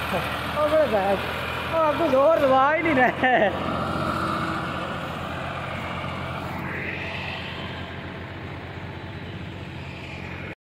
ओ बड़े बैग, ओ आपको जोर दबा ही नहीं रहे।